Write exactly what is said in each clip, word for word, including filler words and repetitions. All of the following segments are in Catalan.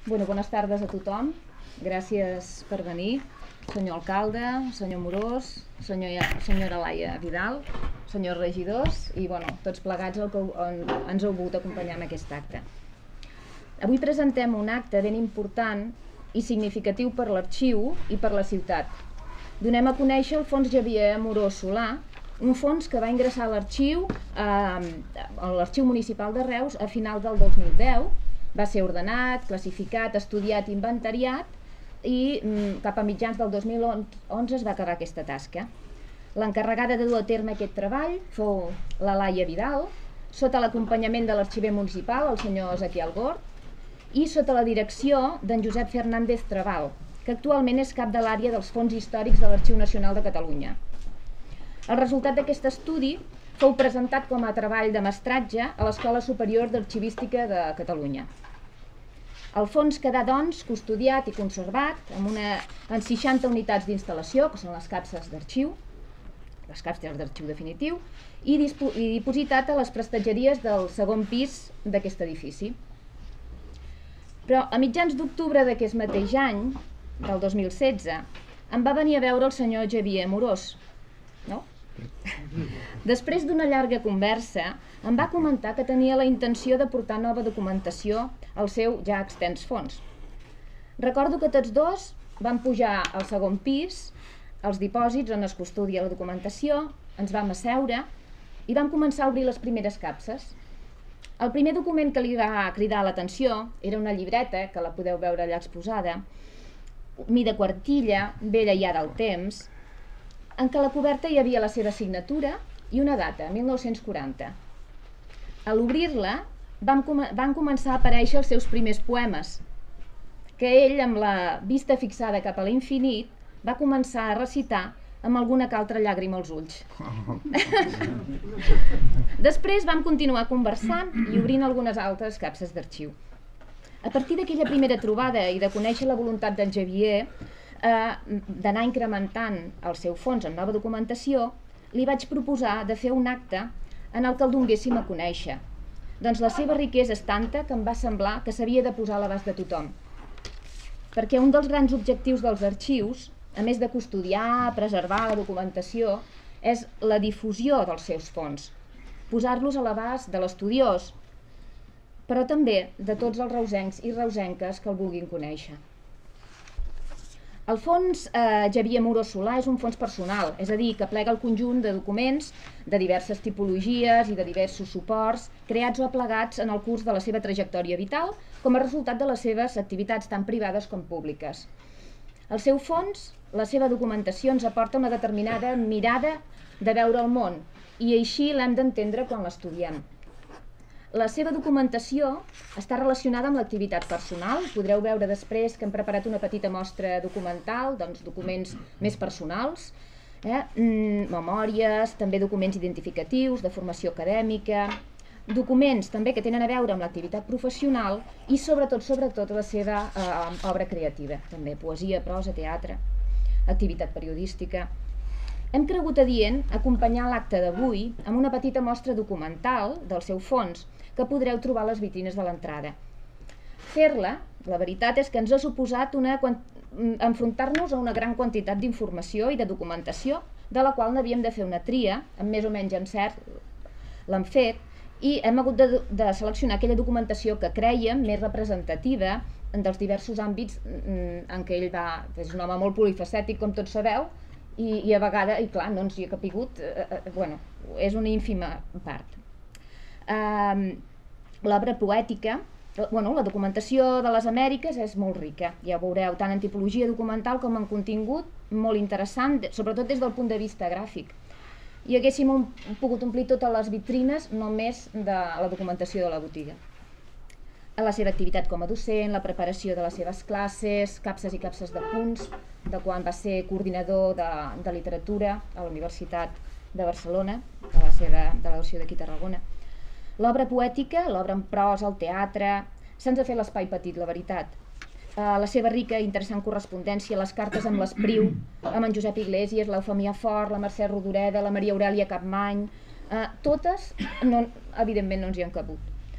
Bueno, bones tardes a tothom. Gràcies per venir, senyor alcalde, senyor Morós, senyor, senyora Laia Vidal, senyors regidors i bueno, tots plegats el que on, ens heu volgut acompanyar en aquest acte. Avui presentem un acte ben important i significatiu per l'arxiu i per la ciutat. Donem a conèixer el Fons Xavier Amorós Solà, un fons que va ingressar a l'arxiu eh, a l'Arxiu Municipal de Reus a final del dos mil deu. Va ser ordenat, classificat, estudiat, inventariat i mm, cap a mitjans del dos mil onze es va acabar aquesta tasca. L'encarregada de dur a terme aquest treball fou la Laia Vidal, sota l'acompanyament de l'arxiver municipal, el senyor Ezequiel Gort, i sota la direcció d'en Josep Fernández Trabal, que actualment és cap de l'àrea dels fons històrics de l'Arxiu Nacional de Catalunya. El resultat d'aquest estudi fou presentat com a treball de mestratge a l'Escola Superior d'Arxivística de Catalunya. El fons quedà, doncs, custodiat i conservat en, una, en seixanta unitats d'instal·lació, que són les capses d'arxiu, les capses d'arxiu definitiu, i, i dipositat a les prestatgeries del segon pis d'aquest edifici. Però a mitjans d'octubre d'aquest mateix any, del dos mil setze, em va venir a veure el senyor Xavier Amorós, no? Després d'una llarga conversa, em va comentar que tenia la intenció de portar nova documentació al seu ja extens fons. Recordo que tots dos vam pujar al segon pis, als dipòsits on es custodia la documentació, ens vam asseure i vam començar a obrir les primeres capses. El primer document que li va cridar l'atenció era una llibreta, que la podeu veure allà exposada, mida quartilla, vella ja del temps, en què a la coberta hi havia la seva signatura i una data, mil nou-cents quaranta. A l'obrir-la van, com van començar a aparèixer els seus primers poemes, que ell, amb la vista fixada cap a l'infinit, va començar a recitar amb alguna que altra llàgrima als ulls. Després vam continuar conversant i obrint algunes altres capses d'arxiu. A partir d'aquella primera trobada i de conèixer la voluntat d'en Xavier eh, d'anar incrementant el seu fons amb nova documentació, li vaig proposar de fer un acte en el que el donguéssim a conèixer. Doncs la seva riquesa és tanta que em va semblar que s'havia de posar a l'abast de tothom. Perquè un dels grans objectius dels arxius, a més de custodiar, preservar la documentació, és la difusió dels seus fons, posar-los a l'abast de l'estudiós, però també de tots els reusencs i reusenques que el vulguin conèixer. El fons eh, Xavier Amorós Solà és un fons personal, és a dir, que plega el conjunt de documents de diverses tipologies i de diversos suports creats o aplegats en el curs de la seva trajectòria vital com a resultat de les seves activitats tant privades com públiques. El seu fons, la seva documentació ens aporta una determinada mirada de veure el món i així l'hem d'entendre quan l'estudiem. La seva documentació està relacionada amb l'activitat personal. Podreu veure després que hem preparat una petita mostra documental, doncs documents més personals, eh? mm, memòries, també documents identificatius, de formació acadèmica, documents també que tenen a veure amb l'activitat professional i sobretot, sobretot la seva eh, obra creativa, també poesia, prosa, teatre, activitat periodística. Hem cregut adient acompanyar l'acte d'avui amb una petita mostra documental del seu fons que podreu trobar a les vitrines de l'entrada. Fer-la, la veritat és que ens ha suposat una, enfrontar-nos a una gran quantitat d'informació i de documentació, de la qual n'havíem de fer una tria, amb més o menys encert l'hem fet, i hem hagut de, de seleccionar aquella documentació que crèiem més representativa dels diversos àmbits en què ell va... És un home molt polifacètic, com tots sabeu, i, i a vegades, i clar, no ens hi ha capigut, eh, eh, bueno, és una ínfima part. Uh, l'obra poètica, bueno, la documentació de les Amèriques és molt rica, ja ho veureu, tant en tipologia documental com en contingut, molt interessant, sobretot des del punt de vista gràfic. I haguéssim un, pogut omplir totes les vitrines només de la documentació de la botiga. A la seva activitat com a docent, la preparació de les seves classes, capses i capses de punts, de quan va ser coordinador de, de literatura a la Universitat de Barcelona, de la seva delegació d'aquí a Tarragona. L'obra poètica, l'obra en prosa, el teatre, se'ns ha fet l'espai petit, la veritat. Uh, la seva rica i interessant correspondència, les cartes amb l'Espriu, amb en Josep Iglesias, l'Eufemia Fort, la Mercè Rodoreda, la Maria Aurèlia Capmany, uh, totes, no, evidentment, no ens hi han cabut.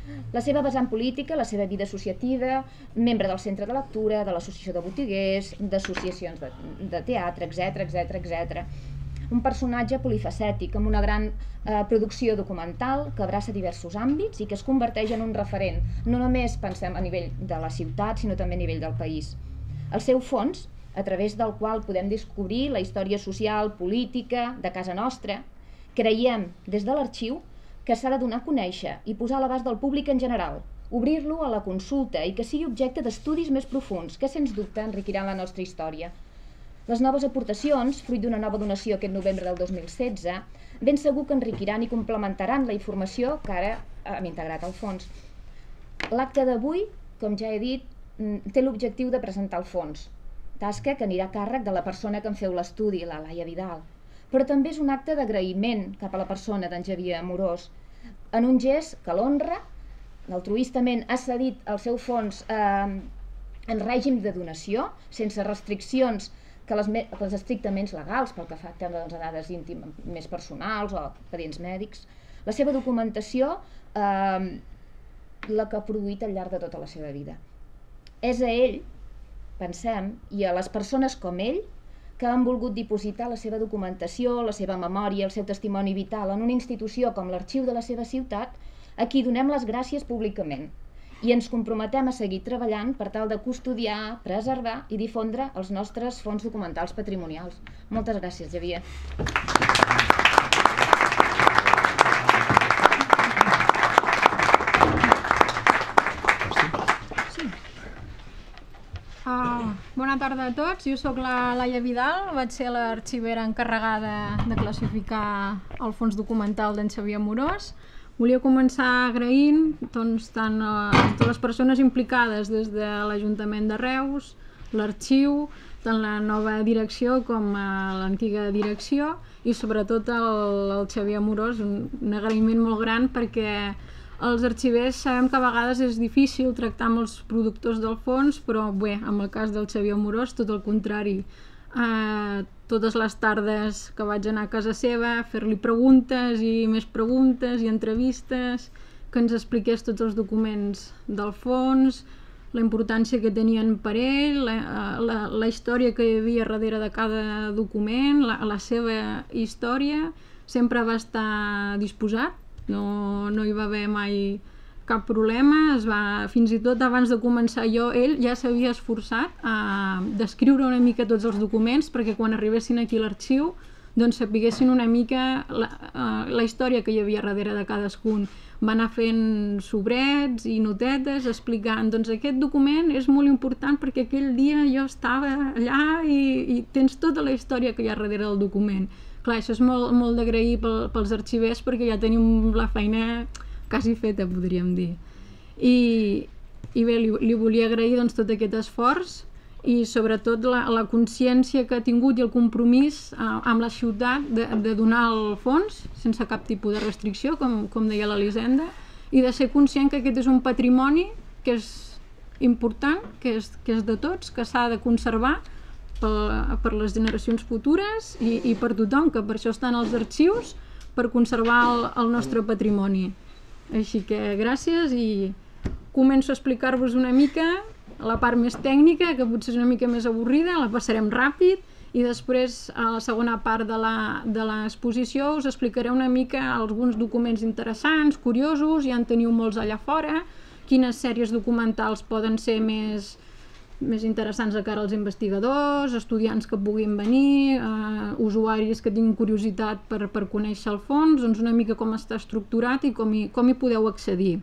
La seva vessant política, la seva vida associativa, membre del Centre de Lectura, de l'Associació de Botiguers, d'associacions de, de teatre, etcètera, etcètera, etcètera. Un personatge polifacètic, amb una gran eh, producció documental que abraça diversos àmbits i que es converteix en un referent, no només pensem a nivell de la ciutat, sinó també a nivell del país. El seu fons, a través del qual podem descobrir la història social, política, de casa nostra, creiem, des de l'arxiu, que s'ha de donar a conèixer i posar a l'abast del públic en general, obrir-lo a la consulta i que sigui objecte d'estudis més profunds, que sens dubte enriquiran la nostra història. Les noves aportacions, fruit d'una nova donació aquest novembre del dos mil setze, ben segur que enriquiran i complementaran la informació que ara hem integrat al fons. L'acte d'avui, com ja he dit, té l'objectiu de presentar el fons, tasca que anirà a càrrec de la persona que en feu l'estudi, la Laia Vidal. Però també és un acte d'agraïment cap a la persona d'en Xavier Amorós, en un gest que l'honra, altruistament ha cedit el seu fons eh, en règim de donació, sense restriccions que les, que els estrictament legals, pel que fa doncs, a dades íntimes més personals o expedients mèdics. La seva documentació, eh, la que ha produït al llarg de tota la seva vida. És a ell, pensem, i a les persones com ell, que han volgut dipositar la seva documentació, la seva memòria, el seu testimoni vital en una institució com l'Arxiu de la seva ciutat, a qui donem les gràcies públicament i ens comprometem a seguir treballant per tal de custodiar, preservar i difondre els nostres fons documentals patrimonials. Moltes gràcies, Xavier. Uh, bona tarda a tots, jo sóc la Laia Vidal, vaig ser l'arxivera encarregada de classificar el fons documental d'en Xavier Amorós. Volia començar agraint doncs, tant a totes les persones implicades des de l'Ajuntament de Reus, l'arxiu, tant la nova direcció com a l'antiga direcció i sobretot el, el Xavier Amorós, un, un agraïment molt gran perquè els arxivers sabem que a vegades és difícil tractar amb els productors del fons, però bé, en el cas del Xavier Amorós, tot el contrari. Eh, totes les tardes que vaig anar a casa seva, fer-li preguntes i més preguntes i entrevistes, que ens expliqués tots els documents del fons, la importància que tenien per ell, la, la, la història que hi havia darrere de cada document, la, la seva història, sempre va estar disposat. No, no hi va haver mai cap problema, es va, fins i tot abans de començar jo, ell ja s'havia esforçat a descriure una mica tots els documents perquè quan arribessin aquí a l'arxiu doncs sapiguessin una mica la, uh, la història que hi havia darrere de cadascun. Va anar fent sobrets i notetes explicant, doncs aquest document és molt important perquè aquell dia jo estava allà i, i tens tota la història que hi ha darrere del document. Clar, això és molt, molt d'agrair pel, pels arxivers perquè ja tenim la feina quasi feta, podríem dir. I, i bé, li, li volia agrair doncs, tot aquest esforç i sobretot la, la consciència que ha tingut i el compromís eh, amb la ciutat de, de donar el fons sense cap tipus de restricció, com, com deia l'Elisenda, i de ser conscient que aquest és un patrimoni que és important, que és, que és de tots, que s'ha de conservar per, per les generacions futures i, i per tothom, que per això estan els arxius, per conservar el, el nostre patrimoni. Així que gràcies i començo a explicar-vos una mica la part més tècnica, que potser és una mica més avorrida, la passarem ràpid i després a la segona part de l'exposició us explicaré una mica alguns documents interessants, curiosos, ja en teniu molts allà fora, quines sèries documentals poden ser més, més interessants de cara als investigadors, estudiants que puguin venir, eh, usuaris que tinguin curiositat per, per conèixer el fons, doncs una mica com està estructurat i com hi, com hi podeu accedir.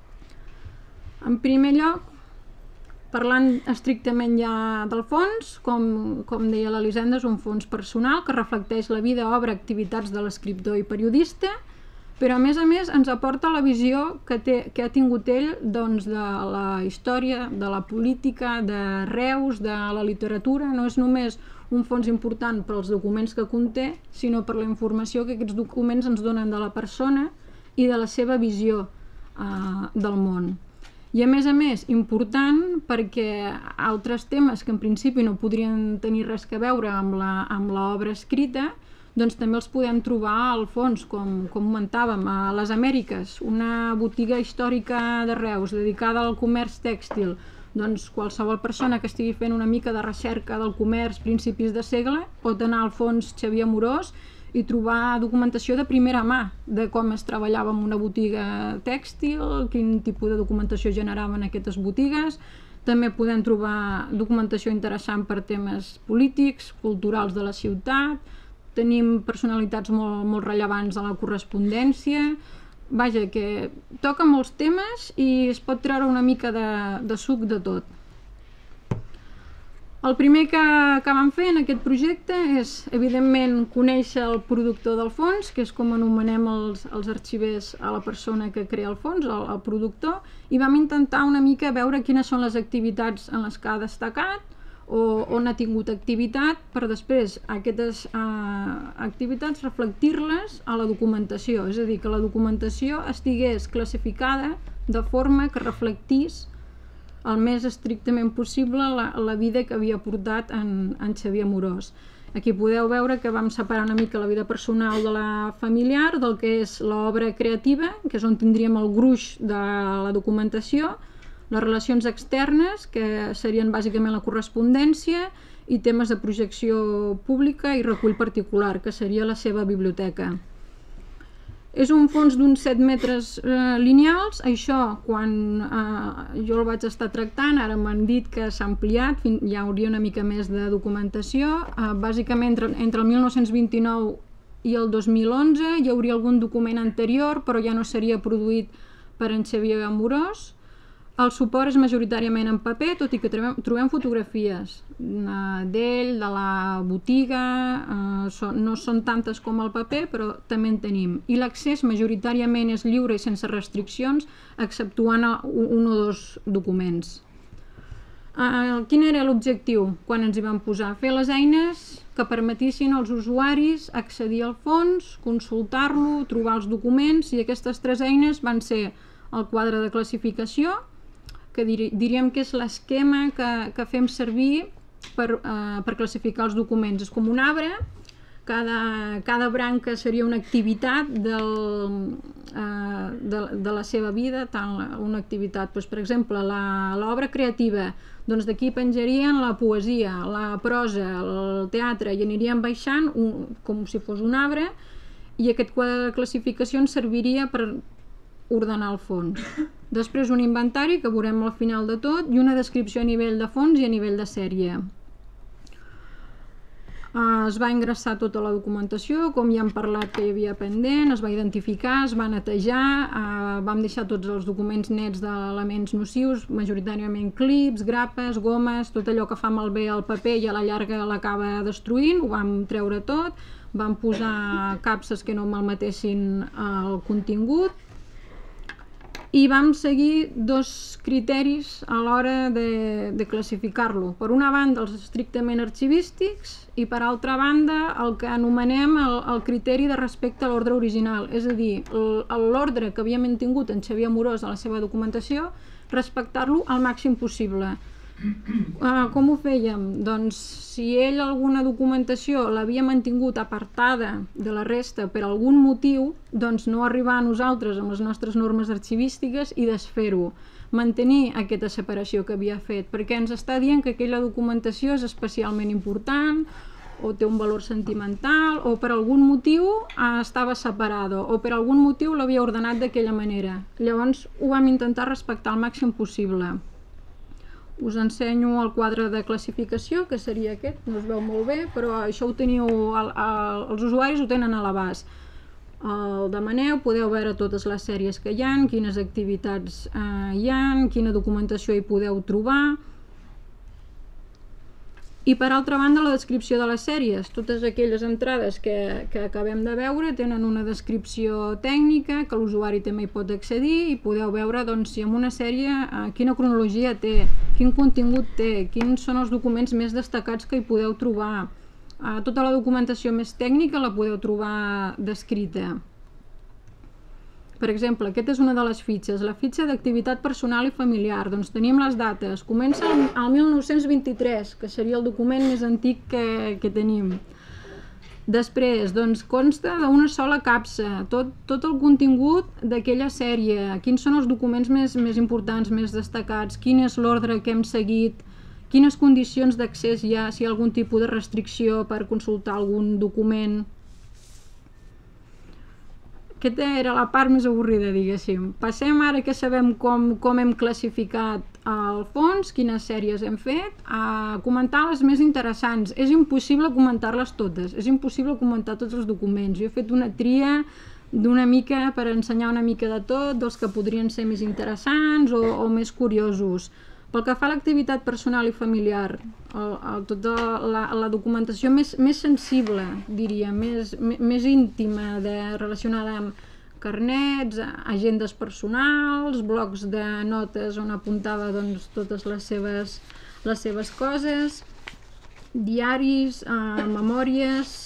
En primer lloc, parlant estrictament ja del fons, com, com deia l'Elisenda, és un fons personal que reflecteix la vida, obra, activitats de l'escriptor i periodista, però a més a més ens aporta la visió que, té, que ha tingut ell doncs, de la història, de la política, de Reus, de la literatura. No és només un fons important pels documents que conté, sinó per la informació que aquests documents ens donen de la persona i de la seva visió eh, del món. I a més a més, important perquè altres temes que en principi no podrien tenir res a veure amb l'obra escrita, doncs també els podem trobar al fons, com, com comentàvem, a les Amèriques, una botiga històrica de Reus dedicada al comerç tèxtil. Doncs qualsevol persona que estigui fent una mica de recerca del comerç principis de segle pot anar al fons Xavier Amorós i trobar documentació de primera mà de com es treballava en una botiga tèxtil, quin tipus de documentació generaven aquestes botigues. També podem trobar documentació interessant per temes polítics, culturals de la ciutat. Tenim personalitats molt, molt rellevants a la correspondència. Vaja, que toca molts temes i es pot treure una mica de, de suc de tot. El primer que, que vam fer en aquest projecte és, evidentment, conèixer el productor del fons, que és com anomenem els, els arxivers a la persona que crea el fons, el, el productor, i vam intentar una mica veure quines són les activitats en les que ha destacat o on ha tingut activitat, per després aquestes eh, activitats reflectir-les a la documentació, és a dir, que la documentació estigués classificada de forma que reflectís el més estrictament possible la, la vida que havia portat en, en Xavier Amorós. Aquí podeu veure que vam separar una mica la vida personal de la familiar, del que és l'obra creativa, que és on tindríem el gruix de la documentació, les relacions externes, que serien bàsicament la correspondència, i temes de projecció pública i recull particular, que seria la seva biblioteca. És un fons d'uns set metres eh, lineals. Això, quan eh, jo el vaig estar tractant, ara m'han dit que s'ha ampliat, hi hauria una mica més de documentació. Eh, bàsicament, entre, entre el mil nou-cents vint-i-nou i el dos mil onze hi hauria algun document anterior, però ja no seria produït per en Xavier Amorós. El suport és majoritàriament en paper, tot i que trobem, trobem fotografies uh, d'ell, de la botiga, uh, són, no són tantes com el paper, però també en tenim. I l'accés majoritàriament és lliure i sense restriccions, exceptuant un, un o dos documents. Uh, quin era l'objectiu quan ens hi vam posar? Fer les eines que permetissin als usuaris accedir al fons, consultar-lo, trobar els documents, i aquestes tres eines van ser el quadre de classificació, que diríem que és l'esquema que, que fem servir per, eh, per classificar els documents. És com un arbre, cada, cada branca seria una activitat del, eh, de, de la seva vida, tant una activitat, doncs, per exemple, l'obra creativa, doncs d'aquí penjarien la poesia, la prosa, el teatre, i anirien baixant un, com si fos un arbre, i aquest quadre de classificació ens serviria per ordenar el fons. Després un inventari que veurem al final de tot i una descripció a nivell de fons i a nivell de sèrie. Es va ingressar tota la documentació, com ja hem parlat que hi havia pendent, es va identificar, es va netejar, eh, vam deixar tots els documents nets d'elements nocius, majoritàriament clips, grapes, gomes, tot allò que fa malbé el paper i a la llarga l'acaba destruint, ho vam treure tot, vam posar capses que no malmetessin el contingut, i vam seguir dos criteris a l'hora de, de classificar-lo. Per una banda, els estrictament arxivístics, i per altra banda, el que anomenem el, el criteri de respecte a l'ordre original, és a dir, l'ordre que havia mantingut en Xavier Amorós a la seva documentació, respectar-lo al màxim possible. Uh, com ho fèiem? Doncs si ell alguna documentació l'havia mantingut apartada de la resta per algun motiu, doncs no arribar a nosaltres amb les nostres normes arxivístiques i desfer-ho, mantenir aquesta separació que havia fet, perquè ens està dient que aquella documentació és especialment important o té un valor sentimental o per algun motiu uh, estava separada o per algun motiu l'havia ordenat d'aquella manera. Llavors ho vam intentar respectar al màxim possible. Us ensenyo el quadre de classificació, que seria aquest, no es veu molt bé, però això ho teniu, el, el, els usuaris ho tenen a l'abast. El demaneu, podeu veure totes les sèries que hi ha, quines activitats eh, hi ha, quina documentació hi podeu trobar. I per altra banda, la descripció de les sèries. Totes aquelles entrades que, que acabem de veure tenen una descripció tècnica que l'usuari també hi pot accedir i podeu veure doncs, si en una sèrie eh, quina cronologia té, quin contingut té, quins són els documents més destacats que hi podeu trobar. Eh, tota la documentació més tècnica la podeu trobar descrita. Per exemple, aquesta és una de les fitxes, la fitxa d'activitat personal i familiar. Doncs tenim les dates. Comença al mil nou-cents vint-i-tres, que seria el document més antic que, que tenim. Després, doncs, consta d'una sola capsa, tot, tot el contingut d'aquella sèrie, quins són els documents més, més importants, més destacats, quin és l'ordre que hem seguit, quines condicions d'accés hi ha, si hi ha algun tipus de restricció per consultar algun document. Aquesta era la part més avorrida, diguéssim. Passem ara que sabem com, com hem classificat el fons, quines sèries hem fet, a comentar les més interessants. És impossible comentar-les totes, és impossible comentar tots els documents. Jo he fet una tria d'una mica per ensenyar una mica de tot, dels que podrien ser més interessants o, o més curiosos. Pel que fa a l'activitat personal i familiar, el, el, tota la, la documentació més, més sensible, diria, més, més íntima, de, relacionada amb carnets, agendes personals, blocs de notes on apuntava doncs, totes les seves, les seves coses, diaris, eh, memòries,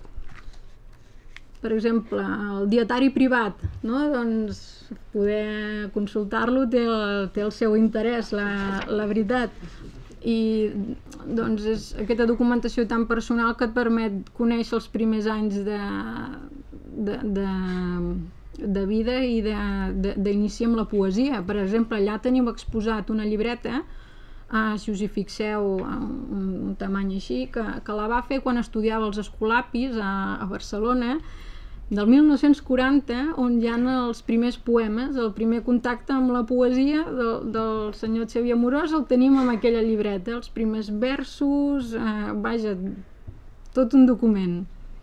per exemple, el dietari privat, no? Doncs poder consultar-lo té, té el seu interès, la, la veritat. I doncs és aquesta documentació tan personal que et permet conèixer els primers anys de, de, de, de vida i d'inici amb la poesia. Per exemple, allà teniu exposat una llibreta, eh, si us hi fixeu, un, un tamany així, que, que la va fer quan estudiava als Escolapis a, a Barcelona, del mil nou-cents quaranta, on hi ha els primers poemes, el primer contacte amb la poesia del, del senyor Xavier Amorós el tenim amb aquella llibreta, els primers versos, eh, vaja, tot un document.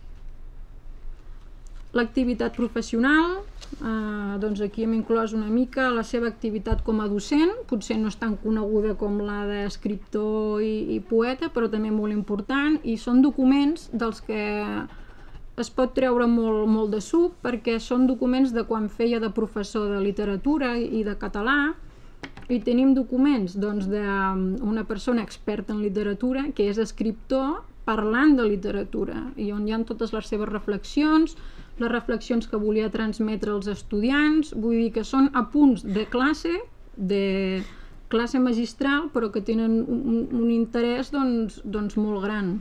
L'activitat professional, eh, doncs aquí hem inclòs una mica la seva activitat com a docent, potser no és tan coneguda com la d'escriptor i, i poeta, però també molt important, i són documents dels que es pot treure molt, molt de suc, perquè són documents de quan feia de professor de literatura i de català, i tenim documents doncs, d'una persona experta en literatura, que és escriptor, parlant de literatura, i on hi ha totes les seves reflexions, les reflexions que volia transmetre als estudiants, vull dir que són apunts de classe, de classe magistral, però que tenen un, un interès doncs, doncs molt gran.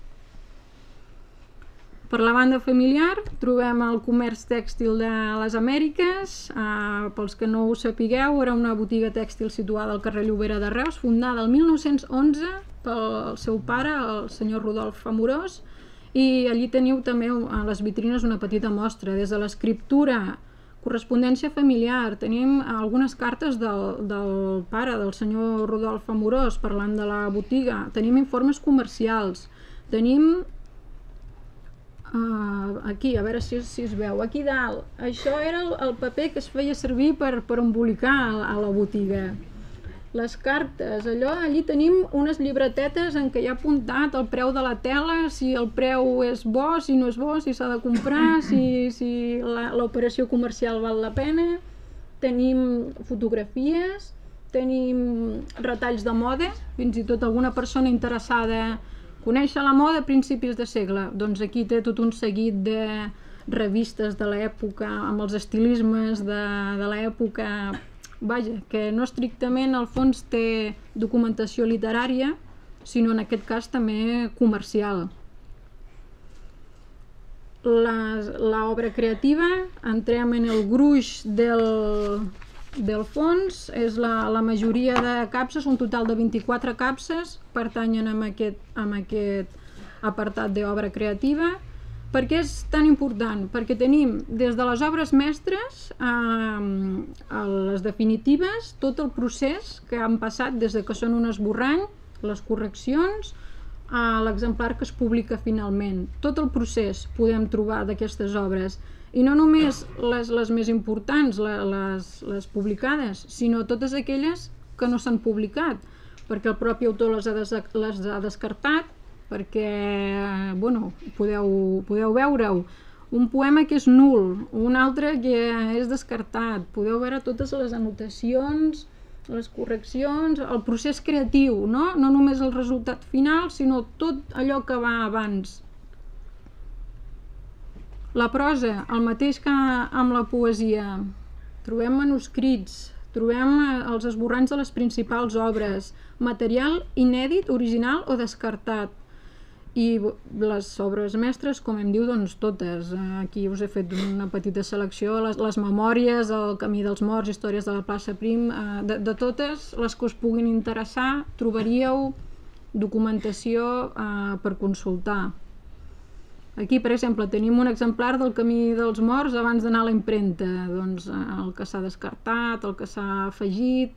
Per la banda familiar trobem el comerç tèxtil de les Amèriques, eh, pels que no ho sapigueu, era una botiga tèxtil situada al carrer Llobera de Reus, fundada el mil nou-cents onze pel seu pare, el senyor Rodolf Amorós, i allí teniu també a les vitrines una petita mostra, des de l'escriptura, correspondència familiar, tenim algunes cartes del, del pare, del senyor Rodolf Amorós, parlant de la botiga, tenim informes comercials, tenim Uh, aquí, a veure si, si es veu, aquí dalt, això era el, el paper que es feia servir per, per embolicar a, a la botiga. Les cartes, allò, allí tenim unes llibretetes en què hi ha apuntat el preu de la tela, si el preu és bo, si no és bo, si s'ha de comprar, si, si l'operació comercial val la pena. Tenim fotografies, tenim retalls de moda, fins i tot alguna persona interessada conèixer la moda a principis de segle, doncs aquí té tot un seguit de revistes de l'època, amb els estilismes de, de l'època, vaja, que no estrictament al fons té documentació literària, sinó en aquest cas també comercial. L'obra creativa, entrem en el gruix del, del fons, és la, la majoria de capses, un total de vint-i-quatre capses, pertanyen a aquest, a aquest apartat d'obra creativa. Per què és tan important? Perquè tenim des de les obres mestres a, a les definitives tot el procés que han passat des de que són un esborrany, les correccions, a l'exemplar que es publica finalment. Tot el procés podem trobar d'aquestes obres. I no només les, les més importants, les, les publicades, sinó totes aquelles que no s'han publicat, perquè el propi autor les ha, des, les ha descartat, perquè, bueno, podeu, podeu veure-ho. Un poema que és nul, un altre que és descartat, podeu veure totes les anotacions, les correccions, el procés creatiu, no? No només el resultat final, sinó tot allò que va abans. La prosa, el mateix que amb la poesia. Trobem manuscrits, trobem els esborranys de les principals obres, material inèdit, original o descartat. I les obres mestres, com em diu, doncs totes. Aquí us he fet una petita selecció, les, les memòries, el camí dels morts, històries de la plaça Prim, de, de totes les que us puguin interessar trobaríeu documentació eh, per consultar. Aquí, per exemple, tenim un exemplar del camí dels morts abans d'anar a la impremta, doncs el que s'ha descartat, el que s'ha afegit.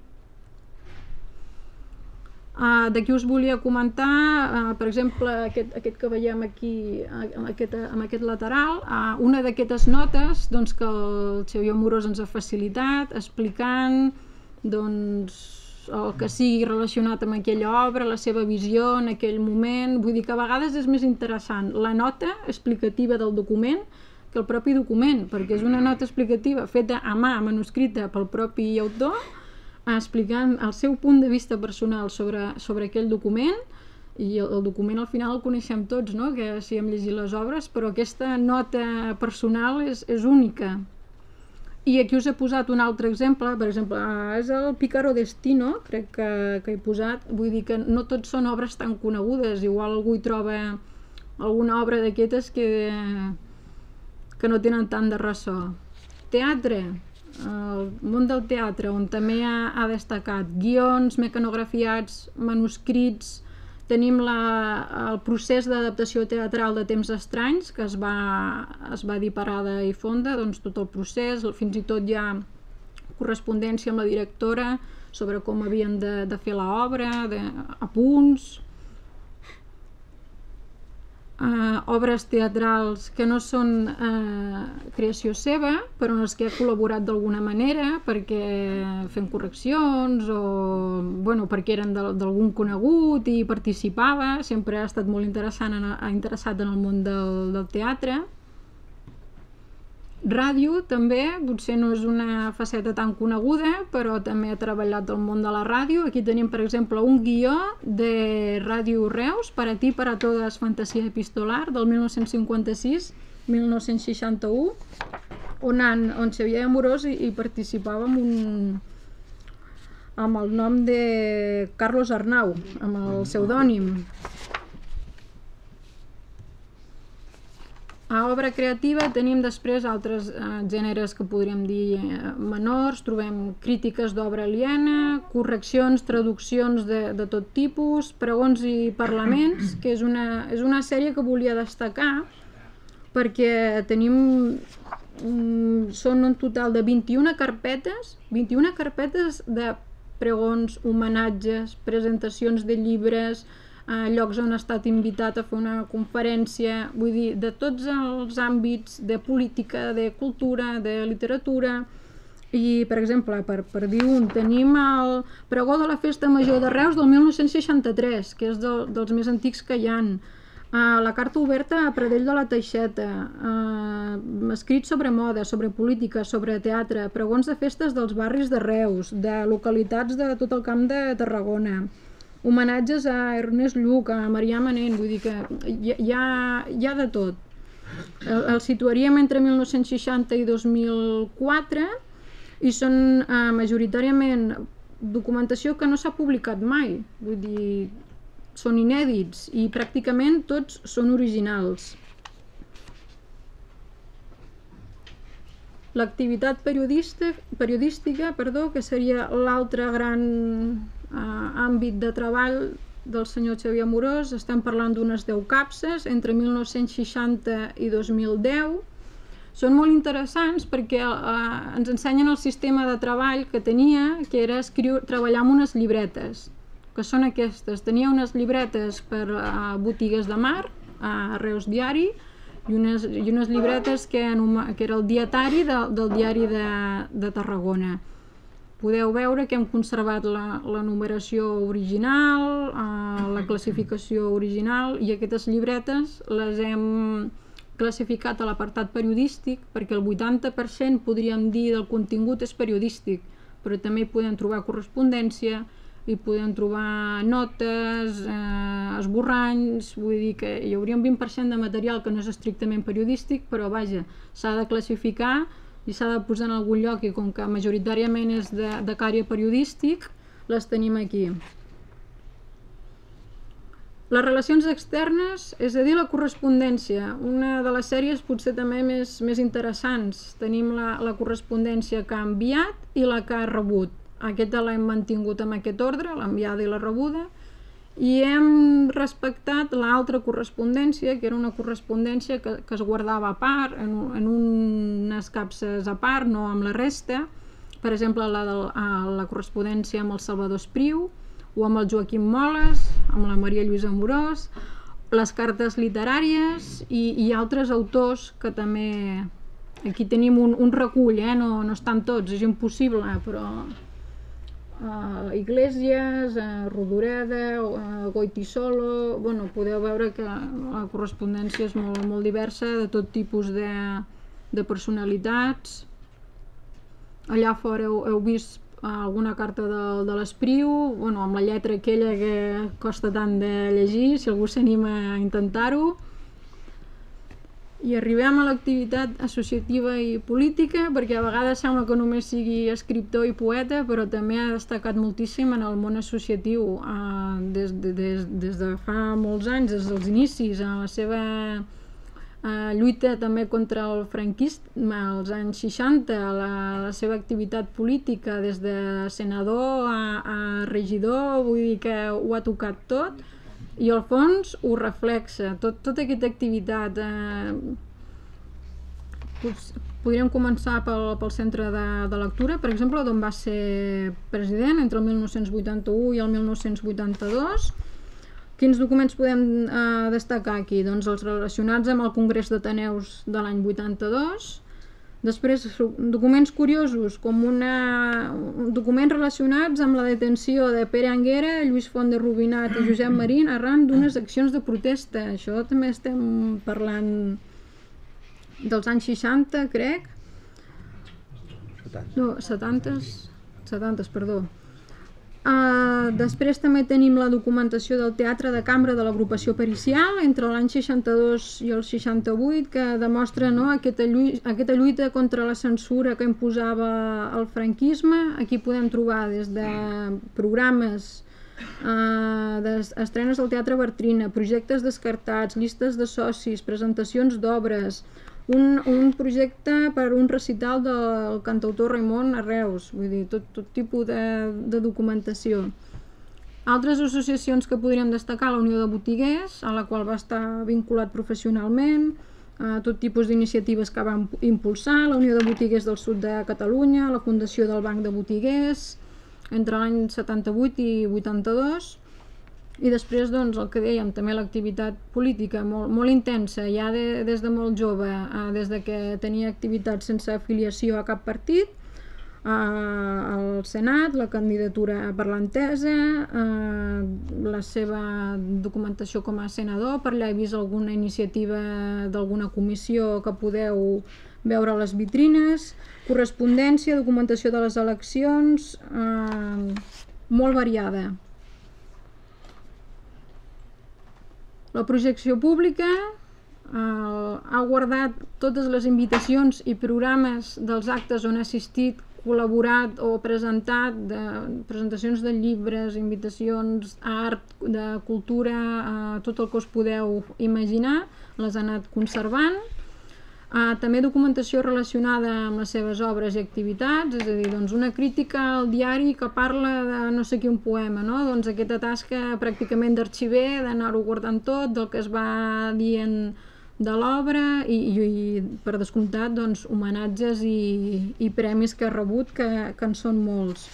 Uh, D'aquí us volia comentar, uh, per exemple, aquest, aquest que veiem aquí, amb aquest, amb aquest lateral, uh, una d'aquestes notes doncs, que el Xavier Amorós ens ha facilitat, explicant doncs, el que sigui relacionat amb aquella obra, la seva visió en aquell moment. Vull dir que a vegades és més interessant la nota explicativa del document que el propi document, perquè és una nota explicativa feta a mà, manuscrita pel propi autor, explicant el seu punt de vista personal sobre, sobre aquell document. I el, el document al final el coneixem tots, no? Que si hem llegit les obres, però aquesta nota personal és, és única. I aquí us he posat un altre exemple, per exemple, és el Pícaro Destino, crec que, que he posat. Vull dir que no tots són obres tan conegudes, igual algú hi troba alguna obra d'aquestes que, que no tenen tant de ressò. Teatre, el món del teatre, on també ha, ha destacat guions, mecanografiats, manuscrits. Tenim la, el procés d'adaptació teatral de Temps estranys, que es va, es va dir Parada i Fonda, doncs tot el procés, fins i tot hi ha correspondència amb la directora sobre com havien de, de fer l'obra, apunts. Uh, obres teatrals que no són uh, creació seva, però en les que ha col·laborat d'alguna manera perquè fent correccions o bueno, perquè eren d'algun conegut i participava. Sempre ha estat molt interessant en, ha interessat en el món del, del teatre. Ràdio també, potser no és una faceta tan coneguda, però també ha treballat al món de la ràdio. Aquí tenim, per exemple, un guió de Ràdio Reus, Per a ti, per a totes, fantasia epistolar, del mil nou-cents cinquanta-sis a mil nou-cents seixanta-u, on, en, on Xavier Amorós hi, hi participava amb, un, amb el nom de Carlos Arnau, amb el pseudònim. A obra creativa tenim després altres eh, gèneres que podríem dir eh, menors. Trobem crítiques d'obra aliena, correccions, traduccions de, de tot tipus, pregons i parlaments, que és una, és una sèrie que volia destacar perquè tenim, mm, són un total de vint-i-una carpetes, vint-i-una carpetes de pregons, homenatges, presentacions de llibres, a llocs on ha estat invitat a fer una conferència, vull dir, de tots els àmbits de política, de cultura, de literatura. I, per exemple, per, per dir un, tenim el pregó de la Festa Major de Reus del mil nou-cents seixanta-tres, que és de, dels més antics que hi ha. Uh, la carta oberta a Pradell de la Teixeta, uh, escrits sobre moda, sobre política, sobre teatre, pregons de festes dels barris de Reus, de localitats de tot el camp de Tarragona, homenatges a Ernest Lluch, a Marià Manent, vull dir que hi, hi, ha, hi ha de tot. El, el situaríem entre mil nou-cents seixanta i dos mil quatre i són eh, majoritàriament documentació que no s'ha publicat mai, vull dir, són inèdits i pràcticament tots són originals. L'activitat periodística, periodística perdó, que seria l'altre gran eh, àmbit de treball del senyor Xavier Amorós. Estem parlant d'unes deu capses entre mil nou-cents seixanta i dos mil deu. Són molt interessants perquè eh, ens ensenyen el sistema de treball que tenia, que era escriure, treballar amb unes llibretes, que són aquestes. Tenia unes llibretes per a botigues de mar, a Reus Diari, i unes, i unes llibretes que, que era el dietari de, del diari de, de Tarragona. Podeu veure que hem conservat la, la numeració original, eh, la classificació original, i aquestes llibretes les hem classificat a l'apartat periodístic, perquè el vuitanta per cent podríem dir del contingut és periodístic, però també hi podem trobar correspondència, hi podem trobar notes, eh, esborranys, vull dir que hi hauria un vint per cent de material que no és estrictament periodístic, però vaja, s'ha de classificar i s'ha de posar en algun lloc, i com que majoritàriament és de, de caire periodístic, les tenim aquí. Les relacions externes, és a dir, la correspondència, una de les sèries potser també més, més interessants. Tenim la, la correspondència que ha enviat i la que ha rebut. Aquesta l'hem mantingut amb aquest ordre, l'enviada i la rebuda, i hem respectat l'altra correspondència, que era una correspondència que, que es guardava a part, en, en unes capses a part, no amb la resta. Per exemple, la, de, la correspondència amb el Salvador Espriu, o amb el Joaquim Moles, amb la Maria Lluïsa Amorós, les cartes literàries i, i altres autors que també... Aquí tenim un, un recull, eh? no, no estan tots, és impossible, però... Uh, Iglesias, uh, Rodoreda, uh, Goytisolo... Bueno, podeu veure que la correspondència és molt, molt diversa, de tot tipus de, de personalitats. Allà fora heu, heu vist uh, alguna carta de, de l'Espriu, bueno, amb la lletra aquella que costa tant de llegir, si algú s'anima a intentar-ho. I arribem a l'activitat associativa i política, perquè a vegades sembla que només sigui escriptor i poeta, però també ha destacat moltíssim en el món associatiu, eh, des, de, des, des de fa molts anys, des dels inicis, en la seva eh, lluita també contra el franquisme als anys seixanta, la, la seva activitat política des de senador a, a regidor, vull dir que ho ha tocat tot. I al fons ho reflexa, tot, tota aquesta activitat. Eh, podríem començar pel, pel centre de, de lectura, per exemple, d'on va ser president entre el mil nou-cents vuitanta-u i el mil nou-cents vuitanta-dos. Quins documents podem eh, destacar aquí? Doncs els relacionats amb el Congrés d'Ateneus de l'any vuitanta-dos. Després, documents curiosos, com una, documents relacionats amb la detenció de Pere Anguera, Lluís Font de Rubinat i Josep Marín arran d'unes accions de protesta. Això també estem parlant dels anys seixanta, crec. No, setanta, setanta, perdó. Uh, després també tenim la documentació del teatre de cambra de l'agrupació pericial entre l'any seixanta-dos i el seixanta-vuit, que demostra, no, aquesta, lluita, aquesta lluita contra la censura que imposava el franquisme. Aquí podem trobar des de programes, uh, d'estrenes del Teatre Bartrina, projectes descartats, llistes de socis, presentacions d'obres, Un, un projecte per un recital del cantautor Raimon a Reus, vull dir, tot, tot tipus de, de documentació. Altres associacions que podríem destacar, la Unió de Botiguers, a la qual va estar vinculat professionalment, eh, tot tipus d'iniciatives que va impulsar, la Unió de Botiguers del Sud de Catalunya, la Fundació del Banc de Botiguers, entre l'any setanta-vuit i vuitanta-dos. I després, doncs, el que dèiem, també l'activitat política molt, molt intensa, ja de, des de molt jove, eh, des de que tenia activitat sense afiliació a cap partit, eh, al Senat, la candidatura per l'Entesa, eh, la seva documentació com a senador, per allà he vist alguna iniciativa d'alguna comissió que podeu veure a les vitrines, correspondència, documentació de les eleccions, eh, molt variada. La projecció pública eh, ha guardat totes les invitacions i programes dels actes on ha assistit, col·laborat o presentat, de, presentacions de llibres, invitacions, art, de cultura, eh, tot el que us podeu imaginar, les ha anat conservant. Uh, també documentació relacionada amb les seves obres i activitats, és a dir, doncs una crítica al diari que parla de no sé quin poema, no? Doncs aquesta tasca pràcticament d'arxiver, d'anar-ho guardant tot, del que es va dient de l'obra i, i, i per descomptat, doncs, homenatges i, i premis que ha rebut, que, que en són molts.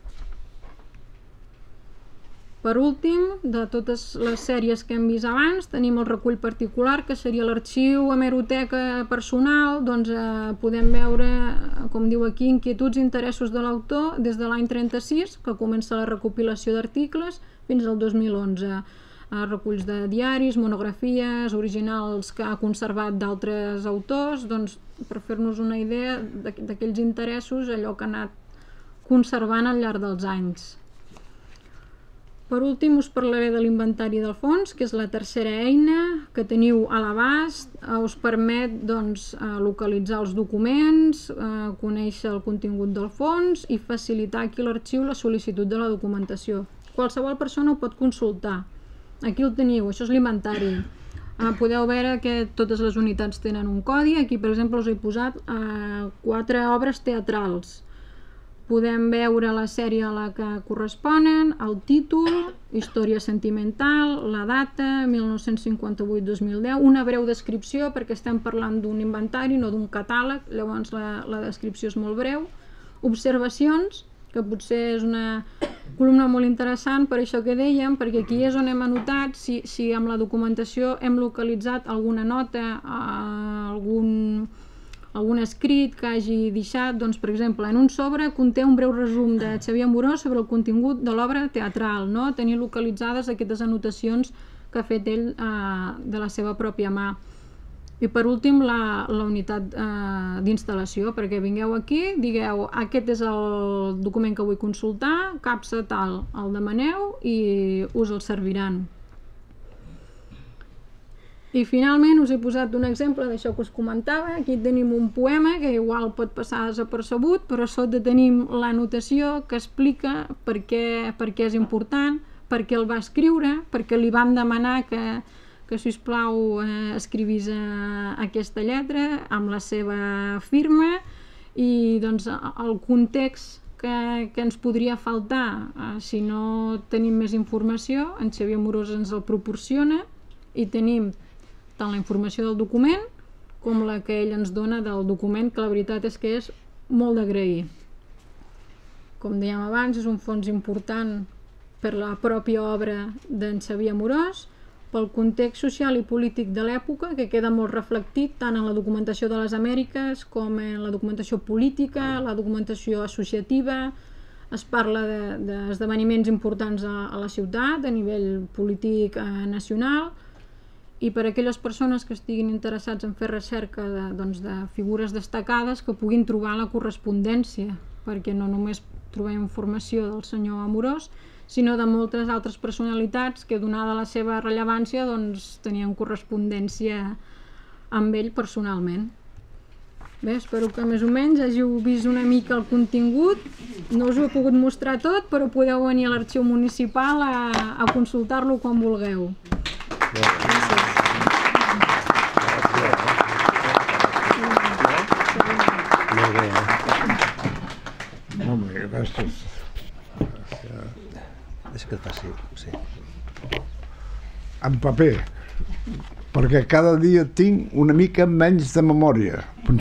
Per últim, de totes les sèries que hem vist abans, tenim el recull particular, que seria l'arxiu hemeroteca personal. Doncs eh, podem veure, com diu aquí, inquietuds i interessos de l'autor des de l'any trenta-sis, que comença la recopilació d'articles, fins al dos mil onze. Eh, reculls de diaris, monografies, originals que ha conservat d'altres autors, doncs, per fer-nos una idea d'aquells interessos, allò que ha anat conservant al llarg dels anys. Per últim us parlaré de l'inventari del fons, que és la tercera eina que teniu a l'abast. Us permet doncs, localitzar els documents, conèixer el contingut del fons i facilitar aquí a l'arxiu la sol·licitud de la documentació. Qualsevol persona ho pot consultar. aquí el teniu, això és l'inventari. Uh, podeu veure que totes les unitats tenen un codi. Aquí, per exemple, us he posat uh, quatre obres teatrals. Podem veure la sèrie a la que corresponen, el títol, història sentimental, la data, mil nou-cents cinquanta-vuit a dos mil deu, una breu descripció perquè estem parlant d'un inventari, no d'un catàleg, llavors la, la descripció és molt breu. Observacions, que potser és una columna molt interessant per això que dèiem, perquè aquí és on hem anotat si, si amb la documentació hem localitzat alguna nota, eh, algun... algun escrit que hagi deixat, doncs, per exemple, en un sobre conté un breu resum de Xavier Amorós sobre el contingut de l'obra teatral, no? Tenir localitzades aquestes anotacions que ha fet ell eh, de la seva pròpia mà. I per últim, la, la unitat eh, d'instal·lació, perquè vingueu aquí, digueu, aquest és el document que vull consultar, capsa tal, el demaneu i us el serviran. I finalment us he posat un exemple d'això que us comentava. Aquí tenim un poema que igual pot passar desapercebut, però sota tenim l'anotació que explica per què, per què és important, per què el va escriure, perquè li van demanar que, que sisplau, eh, escrivís eh, aquesta lletra amb la seva firma i doncs, el context que, que ens podria faltar eh, si no tenim més informació. En Xavier Amorós ens el proporciona i tenim tant la informació del document com la que ell ens dona del document, que la veritat és que és molt d'agrair. Com dèiem abans, és un fons important per la pròpia obra d'en Xavier Amorós, pel context social i polític de l'època, que queda molt reflectit tant en la documentació de les Amèriques com en la documentació política, la documentació associativa. Es parla d'esdeveniments importants a, a la ciutat, a nivell polític eh, nacional, i per a aquelles persones que estiguin interessats en fer recerca de, doncs, de figures destacades que puguin trobar la correspondència, perquè no només trobem informació del senyor Amorós, sinó de moltes altres personalitats que, donada la seva rellevància, doncs, tenien correspondència amb ell personalment. Bé, espero que més o menys hàgiu vist una mica el contingut. No us ho he pogut mostrar tot, però podeu venir a l'arxiu municipal a, a consultar-lo quan vulgueu. Gràcies. Molt bé, eh? Molt bé, gràcies. Deixa que et faci, sí. En paper, perquè cada dia tinc una mica menys de memòria.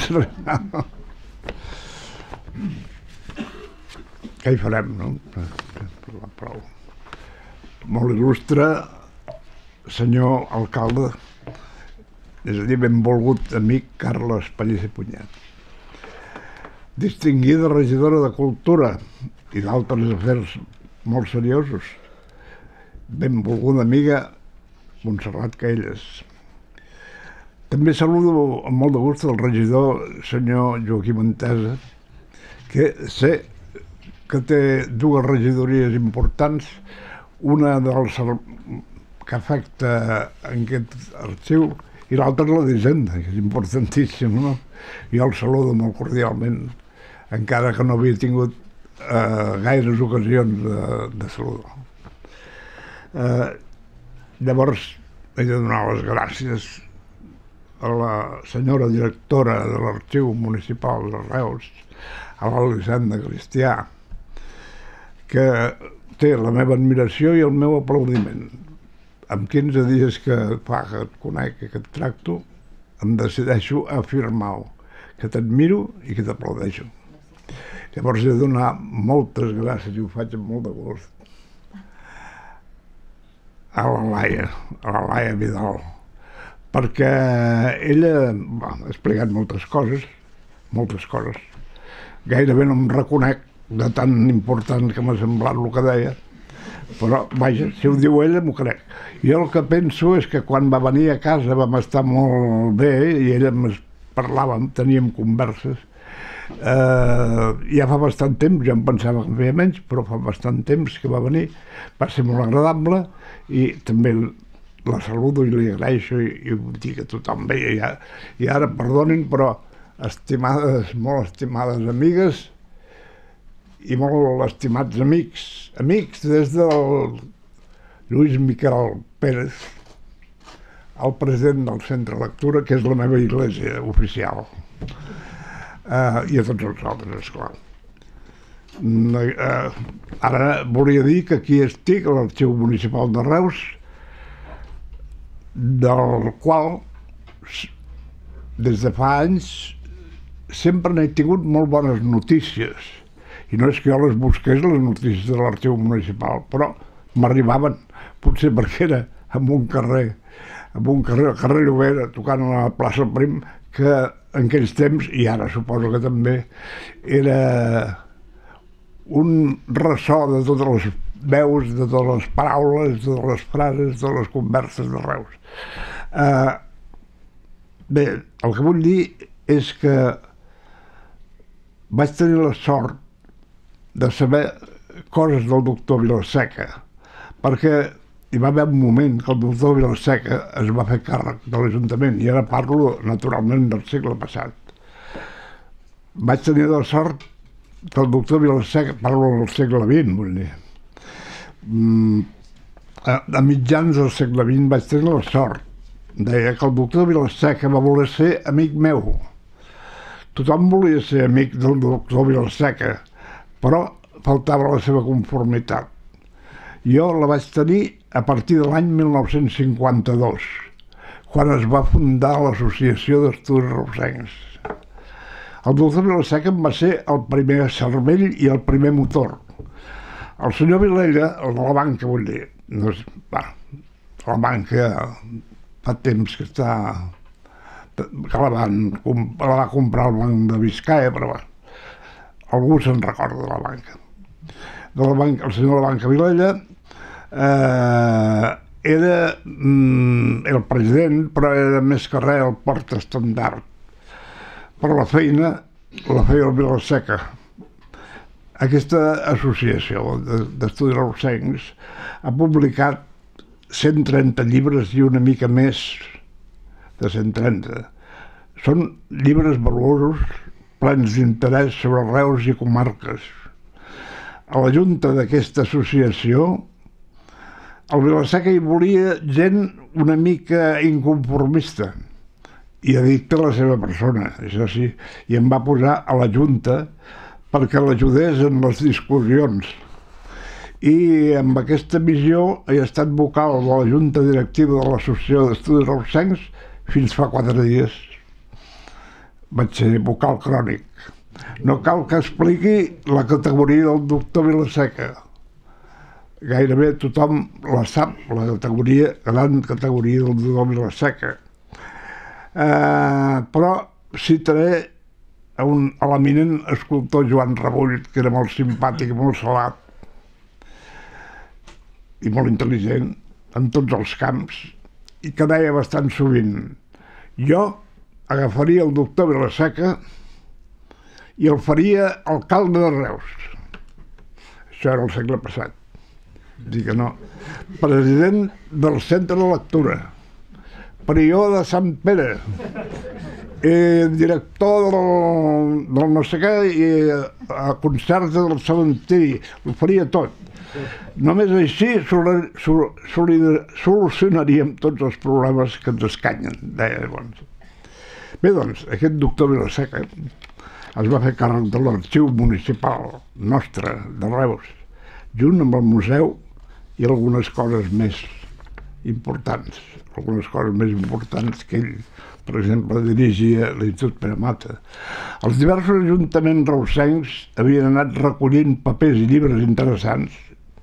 Què hi farem, no? Prou. Molt il·lustre senyor alcalde, és a dir, benvolgut amic Carles Pallés i Punyat. Distingida regidora de Cultura i d'altres afers molt seriosos, benvolguda amiga Montserrat Caelles. També saludo amb molt de gust el regidor senyor Joaquim Entesa, que sé que té dues regidories importants, una dels que afecta en aquest arxiu i l'altra és la d'Hisenda, que és importantíssim, no? Jo el saludo molt cordialment, encara que no havia tingut eh, gaires ocasions de, de saludar. Eh, llavors he de donar les gràcies a la senyora directora de l'Arxiu Municipal de Reus, a l'Elisenda Cristià, que té la meva admiració i el meu aplaudiment. Amb quinze dies que fa que et conec i que et tracto, em decideixo a afirmar-ho, que t'admiro i que t'aplaudeixo. Llavors he de donar moltes gràcies, i ho faig amb molt de gust, a la Laia, a la Laia Vidal, perquè ella ha explicat moltes coses, moltes coses. Gairebé no em reconec de tan important que m'ha semblat el que deia, però, vaja, si ho diu ella, m'ho crec. Jo el que penso és que quan va venir a casa vam estar molt bé i ella ens parlàvem, teníem converses. Eh, ja fa bastant temps, jo em pensava que feia menys, però fa bastant temps que va venir, va ser molt agradable i també la saludo i li agraeixo i, i ho dic a tothom bé. I, i ara, perdonin, però estimades, molt estimades amigues, i molt estimats amics, amics des del Lluís Miquel Pérez, el president del Centre de Lectura, que és la meva iglesia oficial, uh, i a tots els altres, esclar. Uh, ara volia dir que aquí estic, a l'Arxiu Municipal de Reus, del qual, des de fa anys, sempre n'he tingut molt bones notícies. I no és que jo les busqués, les notícies de l'Arxiu Municipal, però m'arribaven, potser perquè era en un carrer, en un carrer, el carrer Llobera, tocant a la plaça Prim, que en aquells temps, i ara suposo que també, era un ressò de totes les veus, de totes les paraules, de totes les frases, de totes les converses de Reus. Uh, bé, el que vull dir és que vaig tenir la sort de saber coses del doctor Vilaseca, perquè hi va haver un moment que el doctor Vilaseca es va fer càrrec de l'Ajuntament, i ara parlo naturalment del segle passat. Vaig tenir la sort que el doctor Vilaseca, parlo del segle vint, vull dir, a mitjans del segle vint vaig tenir la sort. Deia que el doctor Vilaseca va voler ser amic meu. Tothom volia ser amic del doctor Vilaseca, però faltava la seva conformitat. Jo la vaig tenir a partir de l'any mil nou-cents cinquanta-dos, quan es va fundar l'Associació d'Estudis Reusencs. El doctor Vilaseca em va ser el primer cervell i el primer motor. El senyor Vilella, el de la banca, vull dir, no és, va, la banca fa temps que està, que la, van, la va comprar el Banc de Biscaia, però va, algú se'n recorda de la banca. De la banca, el senyor de la banca Vilella eh, era mm, el president, però era més que res el portaestendard. Per la feina la feia el Vilaseca. Aquesta associació d'estudis reusencs ha publicat cent trenta llibres i una mica més de cent trenta. Són llibres valuosos, plens d'interès sobre Reus i comarques. A la junta d'aquesta associació, el Vilaseca hi volia gent una mica inconformista i addicte a la seva persona, això sí, i em va posar a la junta perquè l'ajudés en les discussions. I amb aquesta missió he estat vocal de la junta directiva de l'Associació d'Estudis Reusencs fins fa quatre dies. Vaig ser vocal crònic. No cal que expliqui la categoria del doctor Vilaseca. Gairebé tothom la sap, la categoria, gran categoria del doctor Vilaseca. Uh, però citaré a, un, a l'eminent escultor Joan Rebull, que era molt simpàtic i molt salat i molt intel·ligent en tots els camps, i que deia bastant sovint: jo agafaria el doctor Vilaseca i el faria alcalde de Reus. Això era el segle passat. Dic que no. President del Centre de Lectura, prior de Sant Pere, eh, director del, del no sé què, i a concerts del cementiri, ho faria tot. Només així solucionaríem tots els problemes que ens escanyen, deia llavors. Bé, doncs, aquest doctor Vilaseca es va fer càrrec de l'Arxiu Municipal nostre de Reus, junt amb el museu i algunes coses més importants, algunes coses més importants que ell, per exemple, dirigia l'Institut Pere Mata. Els diversos ajuntaments reusencs havien anat recollint papers i llibres interessants,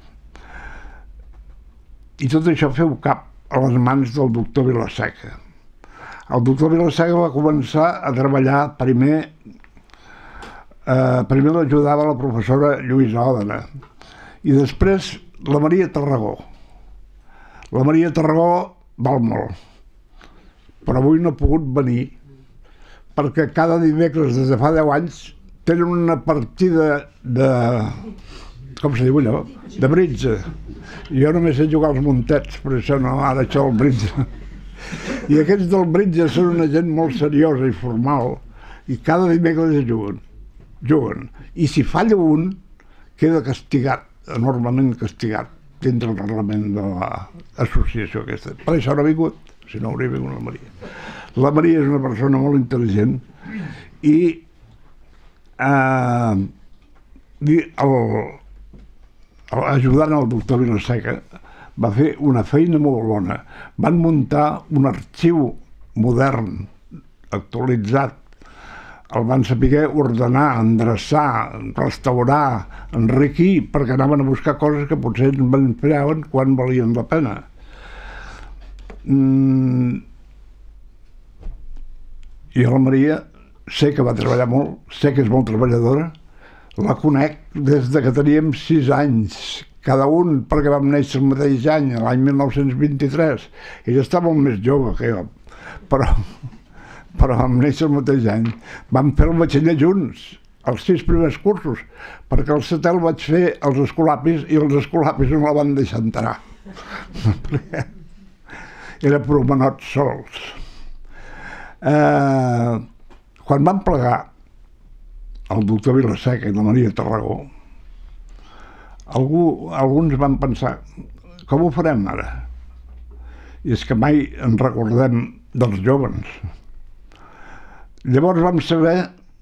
i tot això feu cap a les mans del doctor Vilaseca. El doctor Vilaseca va començar a treballar primer, eh, primer l'ajudava la professora Lluïsa Òdena, i després la Maria Tarragó. La Maria Tarragó val molt, però avui no ha pogut venir perquè cada dimecres des de fa deu anys tenen una partida de, com se diu allò, de britge. Jo només sé jugar als muntets, per això no, ara això el britge. I aquests del britge són una gent molt seriosa i formal, i cada dimecres juguen, juguen. I si falla un, queda castigat, enormement castigat. dintre el reglament de l'associació aquesta. Per això no ha vingut, si no hauria vingut la Maria. La Maria és una persona molt intel·ligent i eh, el, el, ajudant el doctor Vilaseca va fer una feina molt bona. Van muntar un arxiu modern, actualitzat. El van saber ordenar, endreçar, restaurar, enriquir, perquè anaven a buscar coses que potser ens beneficiaven quan valien la pena. Mm. I la Maria sé que va treballar molt, sé que és molt treballadora, la conec des de que teníem sis anys, cada un, perquè vam néixer el mateix any, l'any mil nou-cents vint-i-tres. Ella està molt més jove que jo, però... però vam néixer el mateix any. Vam fer el batxiller junts, els sis primers cursos, perquè el setè el vaig fer als escolapis i els escolapis no la van deixar entrar. Era promenots sols. Eh, quan van plegar el doctor Vilaseca i la Maria Tarragó, algú, alguns van pensar, com ho farem ara? I és que mai ens recordem dels jóvens. Llavors vam saber,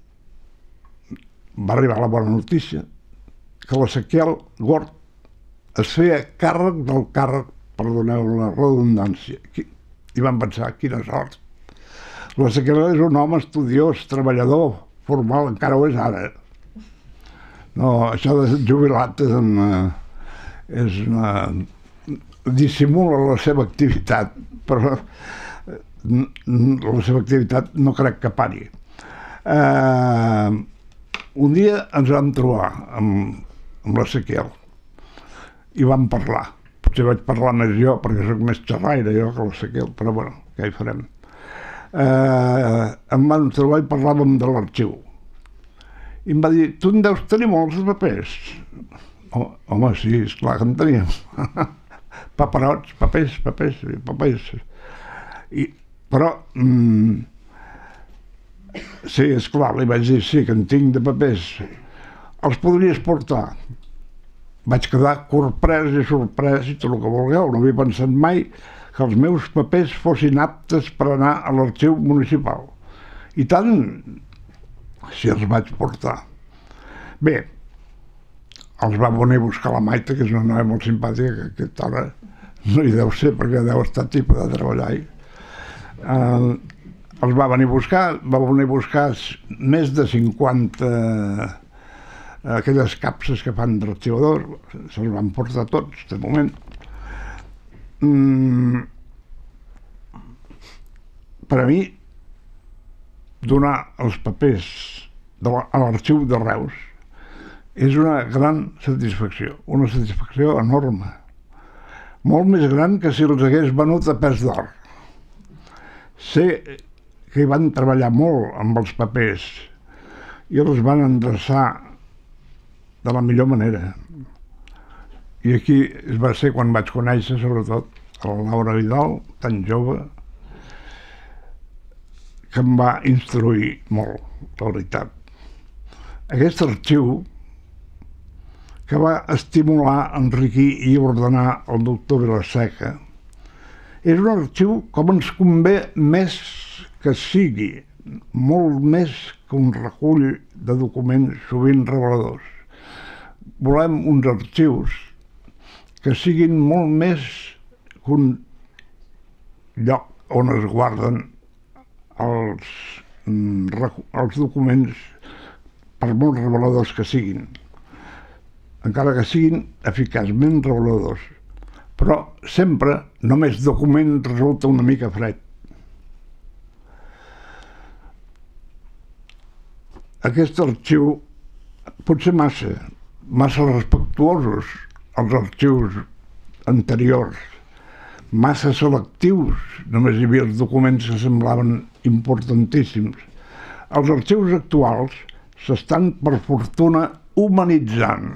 va arribar la bona notícia, que l'Ezequiel Gort es feia càrrec del càrrec, perdoneu la redundància, i vam pensar, quina sort. L'Ezequiel és un home estudiós, treballador, formal, encara ho és ara. No, això de jubilat és una... és una... dissimula la seva activitat, però... la seva activitat no crec que pari. Eh, un dia ens vam trobar amb, amb l'Ezequiel i vam parlar. Potser vaig parlar més jo, perquè soc més xerraire jo que l'Ezequiel, però bueno, què hi farem. Eh, em vam trobar i parlàvem de l'arxiu. I em va dir, tu en deus tenir molts de papers? Oh, home, sí, esclar que en teníem. Paperots, papers, papers, papers. I però, mm, sí, esclar, li vaig dir, sí, que en tinc de papers. Els podries portar? Vaig quedar corprès i sorprès i tot el que vulgueu. No havia pensat mai que els meus papers fossin aptes per anar a l'arxiu municipal. I tant, si els vaig portar. Bé, els va venir a buscar la Maite, que és una noia molt simpàtica, que a aquesta hora no hi deu ser, perquè deu estar tipus de treballar-hi. Uh, els va venir a buscar, va venir a buscar més de cinquanta uh, aquelles capses que fan d'arxivador, se'ls van portar tots, de moment. Mm, per a mi, donar els papers de la, a l'arxiu de Reus és una gran satisfacció, una satisfacció enorme, molt més gran que si els hagués venut a pes d'or. Sé que hi van treballar molt amb els papers i els van endreçar de la millor manera. I aquí va ser quan vaig conèixer, sobretot, a la Laura Vidal, tan jove, que em va instruir molt, la veritat. Aquest arxiu que va estimular, enriquir i ordenar el doctor Vilaseca és un arxiu com ens convé més que sigui, molt més que un recull de documents sovint reveladors. Volem uns arxius que siguin molt més que un lloc on es guarden els, els documents, per molt reveladors que siguin, encara que siguin eficaçment reveladors. Però sempre només document resulta una mica fred. Aquest arxiu, potser massa, massa respectuosos als arxius anteriors, massa selectius, només hi havia els documents que semblaven importantíssims. Els arxius actuals s'estan, per fortuna, humanitzant.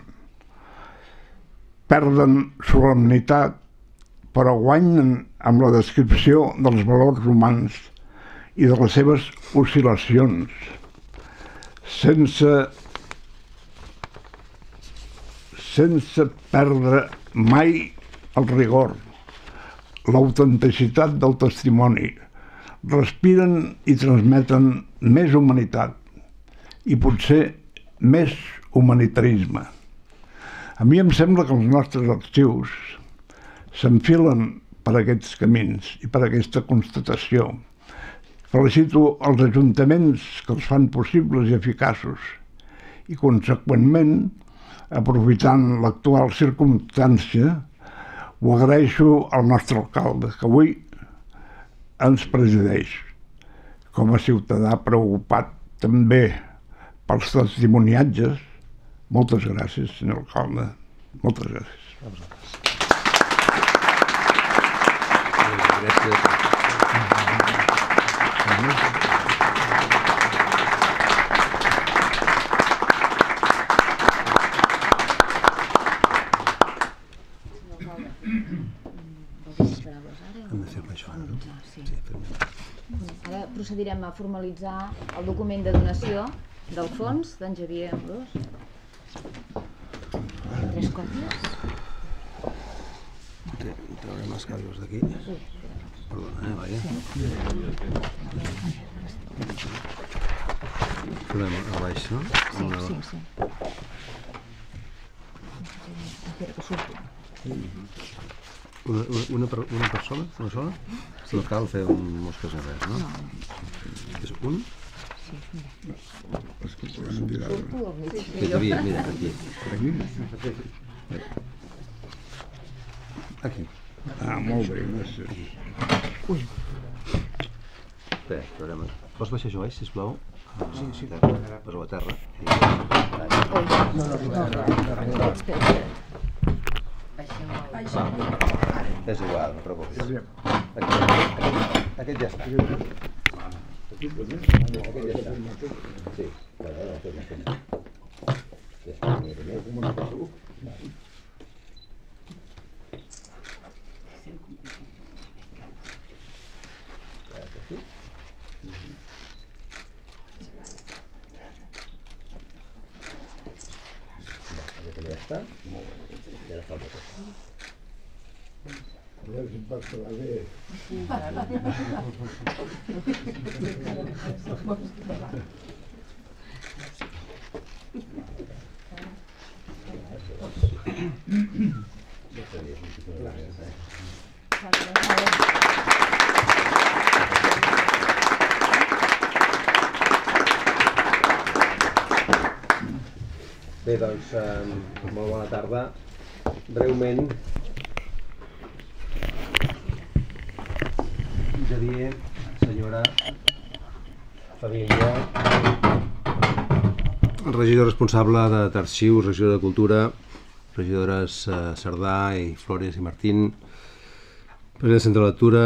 Perden solemnitat, però guanyen amb la descripció dels valors humans i de les seves oscil·lacions, sense, sense perdre mai el rigor, l'autenticitat del testimoni, respiren i transmeten més humanitat i potser més humanitarisme. A mi em sembla que els nostres arxius s'enfilen per aquests camins i per aquesta constatació. Felicito els ajuntaments que els fan possibles i eficaços i, conseqüentment, aprofitant l'actual circumstància, ho agraeixo al nostre alcalde, que avui ens presideix, com a ciutadà preocupat també pels testimoniatges. Moltes gràcies, senyor alcalde. Moltes gràcies. Gràcies. Hem de fer això, no? Sí. Ara procedirem a formalitzar el document de donació del fons d'en Xavier Amorós. Tres còpies. Traurem els casos d'aquí. Perdona, eh, vaja. Posem a baix, no? Sí, sí, sí. Espera que surti. Una, una, una persona? Una sola? No cal fer un mosques ni res, no? És un? Sí, mira. Surto al mig. Que devia, mira, aquí. Aquí. Ah, molt bé, gràcies. Ui. Espera, veurem. Pots baixar això baix, sisplau? Sí, sí. Posa-ho a terra. Ui. No, no, no. Espera, espera. És igual, no preocupis. Aquest, aquest ja està. Aquest ja està. Sí, bueno, no, tot no. Ja està, mira, mira. Ja està. Ja la falta tot. A veure si em pots trobar bé. Bé, doncs, molt bona tarda. Breument, Xavier, senyora, família, regidor responsable d'Arxius, regidor de Cultura, regidores Cerdà i Flores i Martín, president del Centre de Lectura,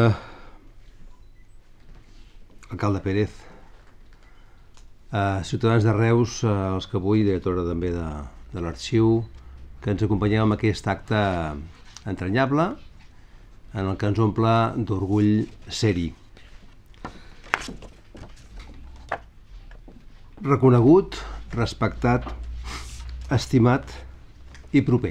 alcalde Pérez, Uh, ciutadans de Reus, uh, els que avui, directora també de, de l'Arxiu, que ens acompanyeu en aquest acte entranyable en el que ens omple d'orgull ser-hi. Reconegut, respectat, estimat i proper.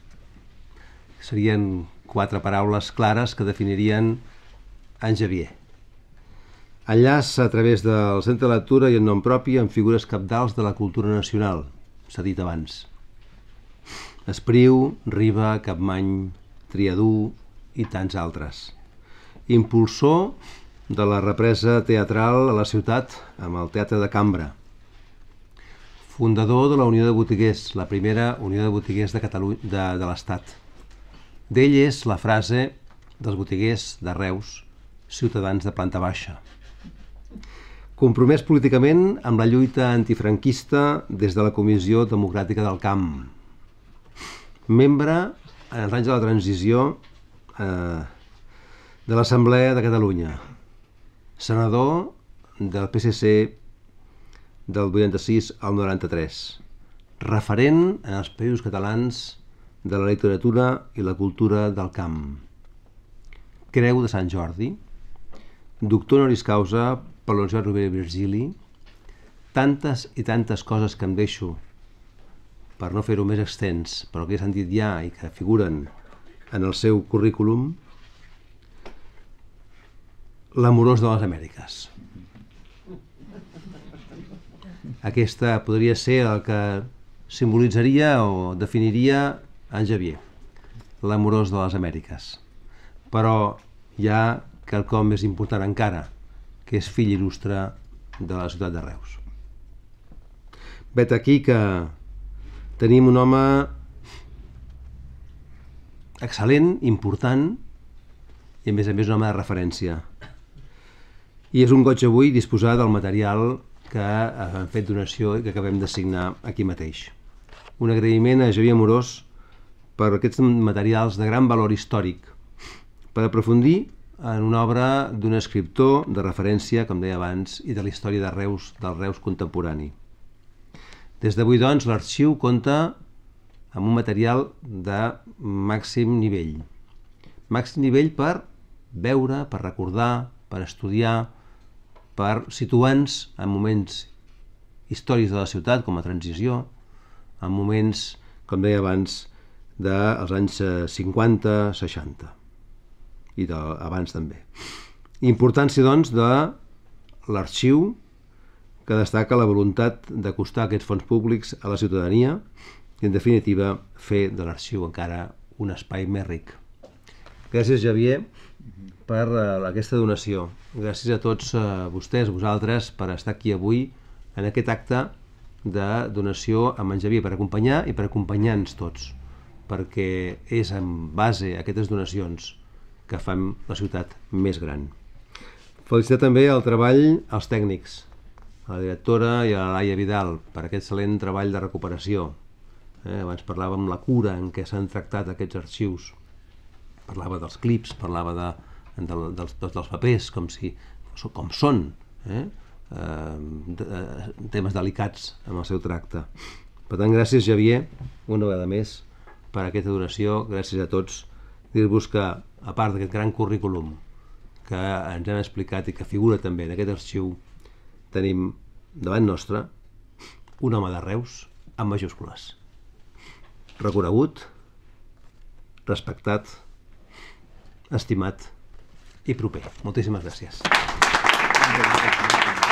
Serien quatre paraules clares que definirien en Xavier. Enllaç a través del Centre de Lectura i en nom propi amb figures cabdals de la cultura nacional, s'ha dit abans. Espriu, Riba, Capmany, Triadú i tants altres. Impulsor de la represa teatral a la ciutat amb el Teatre de Cambra. Fundador de la Unió de Botiguers, la primera Unió de Botiguers de, Catalunya, de, de l'Estat. D'ell és la frase dels botiguers de Reus, ciutadans de planta baixa. Compromès políticament amb la lluita antifranquista des de la Comissió Democràtica del Camp. Membre, en els anys de la transició, eh, de l'Assemblea de Catalunya. Senador del P S C del vuitanta-sis al noranta-tres. Referent en els països catalans de la literatura i la cultura del camp. Creu de Sant Jordi. Doctor honoris causa per la Universitat Rovira i Virgili, tantes i tantes coses que em deixo per no fer-ho més extens, però que he sentit ja i que figuren en el seu currículum l'amorós de les Amèriques. Aquesta podria ser el que simbolitzaria o definiria en Xavier, l'amorós de les Amèriques. Però hi ha quelcom més important encara, que és fill il·lustre de la ciutat de Reus. Vet aquí que tenim un home excel·lent, important i a més a més un home de referència. I és un goig avui disposar del material que hem fet donació i que acabem de signar aquí mateix. Un agraïment a Xavier Amorós per aquests materials de gran valor històric, per aprofundir en una obra d'un escriptor de referència, com deia abans, i de la història de Reus, del Reus contemporani. Des d'avui, doncs, l'arxiu compta amb un material de màxim nivell. Màxim nivell per veure, per recordar, per estudiar, per situar-nos en moments històrics de la ciutat, com a transició, en moments, com deia abans, dels anys cinquanta seixanta i abans també. Importància, doncs, de l'arxiu, que destaca la voluntat d'acostar aquests fons públics a la ciutadania i, en definitiva, fer de l'arxiu encara un espai més ric. Gràcies, Xavier, per aquesta donació. Gràcies a tots vostès, vosaltres, per estar aquí avui en aquest acte de donació amb en Xavier, per acompanyar i per acompanyar-nos tots, perquè és en base a aquestes donacions que fem la ciutat més gran. Felicitar també el treball als tècnics, a la directora i a la Laia Vidal, per aquest excel·lent treball de recuperació. Eh, abans parlàvem la cura en què s'han tractat aquests arxius. Parlava dels clips, parlava de, de, dels, dels papers, com, si, com són, eh? Eh, de, temes delicats en el seu tracte. Per tant, gràcies, Xavier, una vegada més, per aquesta donació. Gràcies a tots. Dir-vos que, a part d'aquest gran currículum que ens han explicat i que figura també en aquest arxiu, tenim davant nostre un home de Reus amb majúscules. Reconegut, respectat, estimat i proper. Moltíssimes gràcies.